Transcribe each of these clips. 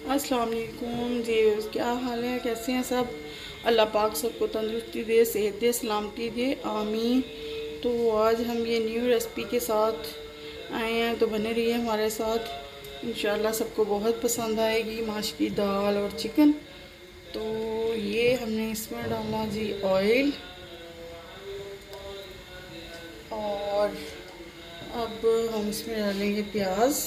अस्सलाम वालेकुम जी। क्या हाल है, कैसे हैं सब? अल्लाह पाक सबको तंदुरुस्ती दे, सेहत दे, सलामती दे, आमीन। तो आज हम ये न्यू रेसिपी के साथ आए हैं, तो बने रहिए हमारे साथ। इंशाल्लाह सबको बहुत पसंद आएगी। माश की दाल और चिकन। तो ये हमने इसमें डाला जी ऑयल, और अब हम इसमें डालेंगे प्याज।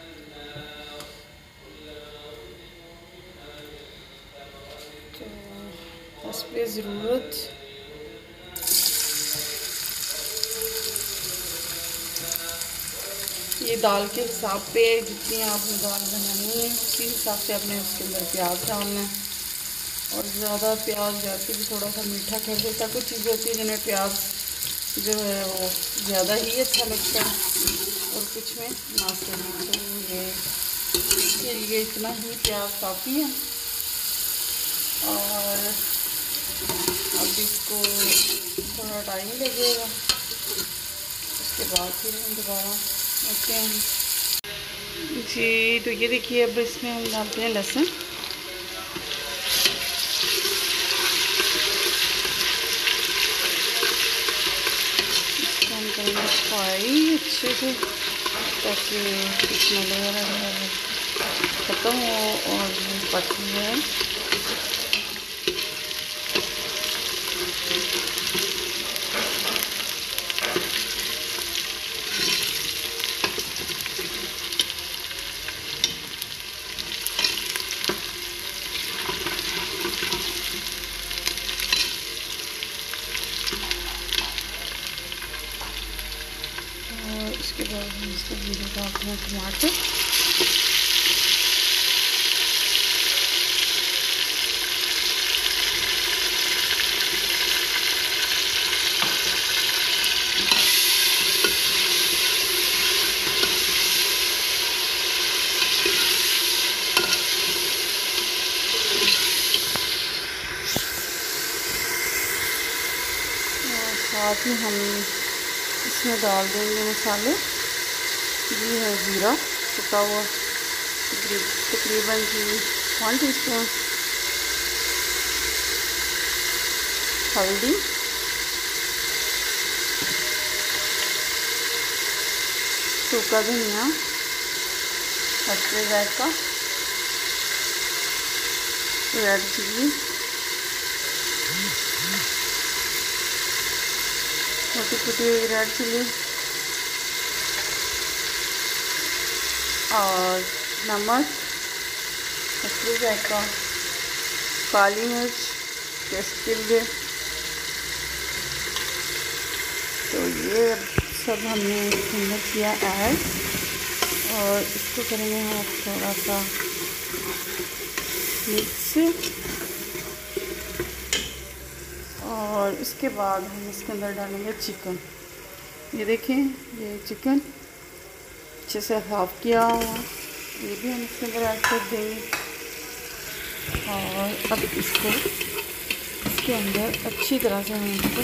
तो हस्बे ज़रूरत ये दाल के हिसाब पे, जितनी आपने दाल बनानी है उसी हिसाब से आपने उसके अंदर प्याज डालना है। और ज़्यादा प्याज वैसे भी थोड़ा सा मीठा कर देता। कुछ चीज़ें होती है जिन्हें प्याज जो है वो ज़्यादा ही अच्छा लगता है, और कुछ में ना सही। तो ये इसके लिए इतना ही प्याज काफ़ी है। और अब इसको थोड़ा टाइम लगेगा, उसके बाद फिर हम दोबारा आते हैं जी। तो ये देखिए, अब इसमें हम डालते हैं लहसुन। इसको हम करेंगे फ्राई अच्छे से, ताकि स्मेल वगैरह ख़त्म हो और पक जाए। और इसके बाद हम इसके अंदर डालते हैं टमाटर। और साथ ही हम इसमें डाल देंगे मसाले। ये है ज़ीरा कुटा हुआ, तकरीबन जी 1 टीस्पून। हल्दी, सूखा धनिया, हल्के जायका, रेड चिली, छोटी छोटी हुई रेड चिली, और नमक, हल्के जायका, काली मिर्च टेस्ट के लिए। तो ये सब हमने इसके अंदर किया ऐड, और इसको करेंगे हम थोड़ा सा मिक्स। और इसके बाद हम इसके अंदर डालेंगे चिकन। ये देखें, ये चिकन अच्छे से साफ किया हुआ, ये भी हम इसके अंदर ऐड कर देंगे। और अब इसको इसके अंदर अच्छी तरह से हम इसको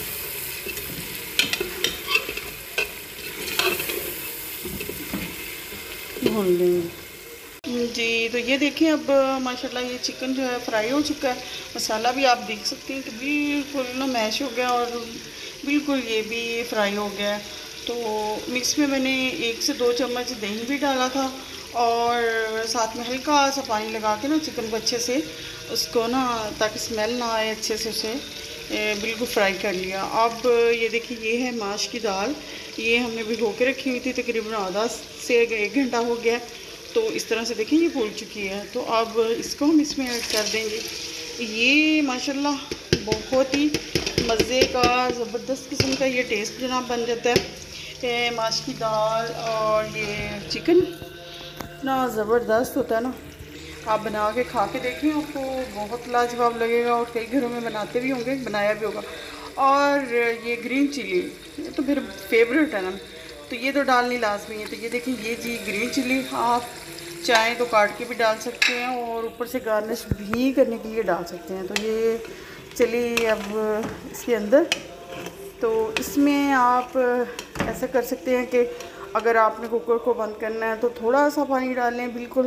भून लेंगे जी। तो ये देखें, अब माशाल्लाह ये चिकन जो है फ्राई हो चुका है। मसाला भी आप देख सकते हैं कि बिल्कुल ना मैश हो गया, और बिल्कुल ये भी फ्राई हो गया है। तो मिक्स में मैंने 1 से 2 चम्मच दही भी डाला था, और साथ में हल्का सा पानी लगा के ना चिकन को अच्छे से उसको ना, ताकि स्मेल ना आए, अच्छे से उसे बिल्कुल फ्राई कर लिया। अब ये देखिए, ये है माश की दाल। ये हमने भिगो के रखी हुई थी, तकरीबन आधा से 1 घंटा हो गया। तो इस तरह से देखिए ये फूल चुकी है। तो अब इसको हम इसमें ऐड कर देंगे। ये माशाल्लाह बहुत ही मज़े का, ज़बरदस्त किस्म का ये टेस्ट जनाब बन जाता है। माश की दाल और ये चिकन इतना ज़बरदस्त होता है ना, आप बना के खा के देखें, आपको बहुत लाजवाब लगेगा। और कई घरों में बनाते भी होंगे, बनाया भी होगा। और ये ग्रीन चिली, ये तो फिर फेवरेट है ना, तो ये तो डालनी लाजमी है। तो ये देखिए, ये जी ग्रीन चिली आप चाहें तो काट के भी डाल सकते हैं, और ऊपर से गार्निश भी करने के लिए डाल सकते हैं। तो ये चलिए अब इसके अंदर, तो इसमें आप ऐसा कर सकते हैं कि अगर आपने कुकर को बंद करना है तो थोड़ा सा पानी डालें, बिल्कुल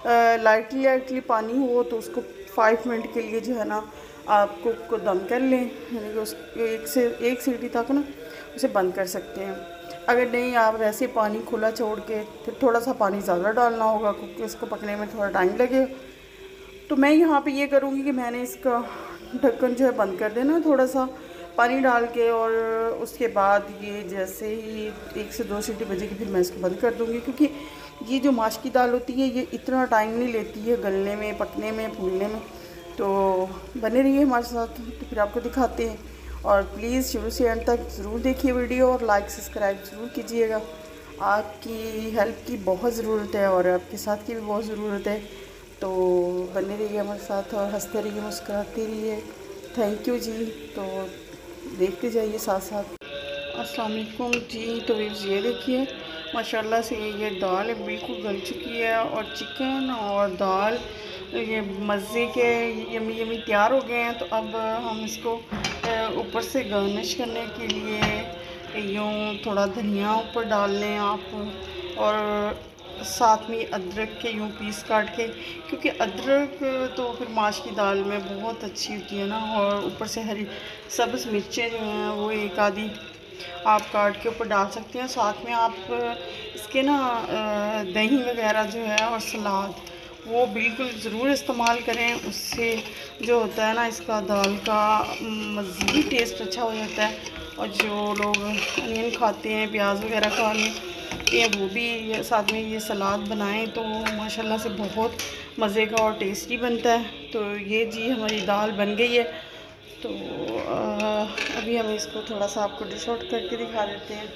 लाइटली लाइटली पानी हो तो उसको 5 मिनट के लिए जो है ना आप कुक को दम कर लें, यानी कि उस एक सीटी तक ना उसे बंद कर सकते हैं। अगर नहीं आप वैसे पानी खुला छोड़ के फिर थोड़ा सा पानी ज़्यादा डालना होगा क्योंकि इसको पकने में थोड़ा टाइम लगेगा। तो मैं यहाँ पे ये करूँगी कि मैंने इसका ढक्कन जो है बंद कर देना थोड़ा सा पानी डाल के, और उसके बाद ये जैसे ही 1 से 2 सीटी बजेगी फिर मैं इसको बंद कर दूँगी, क्योंकि ये जो माश की दाल होती है ये इतना टाइम नहीं लेती है गलने में, पकने में, फूलने में। तो बने रहिए हमारे साथ, तो फिर आपको दिखाते हैं। और प्लीज़ शुरू से एंड तक ज़रूर देखिए वीडियो और लाइक सब्सक्राइब ज़रूर कीजिएगा। आपकी हेल्प की बहुत ज़रूरत है और आपके साथ की भी बहुत ज़रूरत है। तो बने रहिए हमारे साथ और हंसते रहिए, मुस्कुराते रहिए। थैंक यू जी। तो देखते जाइए साथ साथ। अस्सलाम वालेकुम जी। तो ये देखिए माशाल्लाह से ये दाल बिल्कुल गल चुकी है और चिकन और दाल ये मज़े के यमी यमी तैयार हो गए हैं। तो अब हम इसको ऊपर से गार्निश करने के लिए यूँ थोड़ा धनिया ऊपर डाल लें आप, और साथ में अदरक के यूँ पीस काट के, क्योंकि अदरक तो फिर माश की दाल में बहुत अच्छी होती है ना। और ऊपर से हरी सब्ज़ मिर्चें जो हैं वो एक आधी आप काट के ऊपर डाल सकते हैं। साथ में आप इसके ना दही वगैरह जो है और सलाद वो बिल्कुल ज़रूर इस्तेमाल करें, उससे जो होता है ना इसका दाल का मज़ीद टेस्ट अच्छा हो जाता है। और जो लोग अनियन खाते हैं, प्याज वगैरह खा लेते हैं, वो भी साथ में ये सलाद बनाएं तो माशाल्लाह से बहुत मज़े का और टेस्टी बनता है। तो ये जी हमारी दाल बन गई है। तो अभी हम इसको थोड़ा सा आपको डिश आउट करके दिखा देते हैं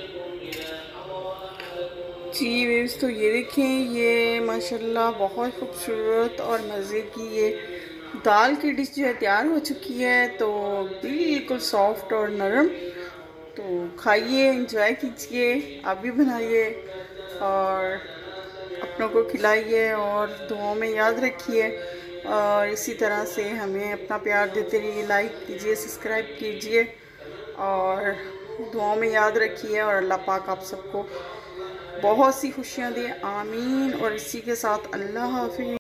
जी वेव्स। तो ये देखें ये माशाल्लाह बहुत खूबसूरत और मज़े की ये दाल की डिश जो है तैयार हो चुकी है। तो बिल्कुल सॉफ्ट और नरम। तो खाइए, एंजॉय कीजिए, आप भी बनाइए और अपनों को खिलाइए और दुआओं में याद रखिए। और इसी तरह से हमें अपना प्यार देते रहिए, लाइक कीजिए, सब्सक्राइब कीजिए और दुआओं में याद रखिए। और अल्लाह पाक आप सबको बहुत सी खुशियाँ दे, आमीन। और इसी के साथ अल्लाह हाफ़िज़।